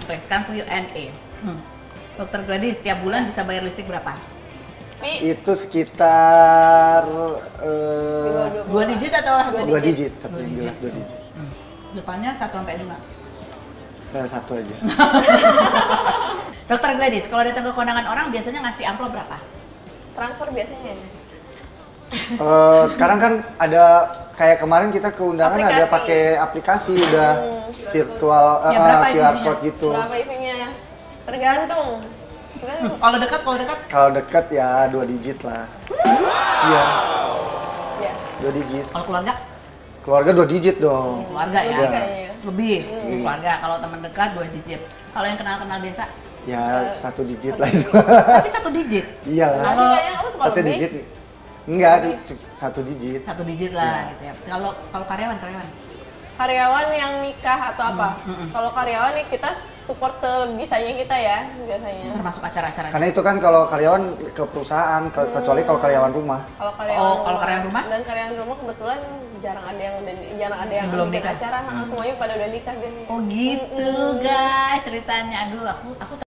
listrik. Sekarang Q&A. Dokter Gladys, setiap bulan bisa bayar listrik berapa? Itu sekitar 2 digit atau 2 digit, tapi yang jelas 2 digit. Depannya 1 sampai 5. 1 aja. Dokter Gladys, kalau datang ke kondangan orang biasanya ngasih amplop berapa? Transfer biasanya. Sekarang kan ada kayak kemarin kita ke undangan ada pakai aplikasi udah virtual QR code gitu. Berapa isinya? Tergantung. Kalau dekat? Kalau dekat ya 2 digit lah. Iya. Ya. 2 digit. Kalau keluarga? Keluarga 2 digit dong. Keluarga ya? Kayaknya. Lebih. Keluarga. Kalau teman dekat 2 digit. Kalau yang kenal-kenal biasa? Ya 1 digit lah itu. Tapi 1 digit? Iya lah. Kalau kayaknya kamu suka 1 lebih. digit. Enggak, 1 digit. 1 digit lah gitu ya. Kalau karyawan? Karyawan yang nikah atau apa? Kalau karyawan nih kita support sebisanya kita ya biasanya. Termasuk acara-acara. Karena itu kan kalau karyawan ke perusahaan, kecuali kalau karyawan rumah. Kalau karyawan kalau karyawan rumah? Dan karyawan rumah kebetulan jarang ada yang Belum bikin nikah. acara, semuanya pada udah nikah biasanya. Oh gitu guys ceritanya. Aduh aku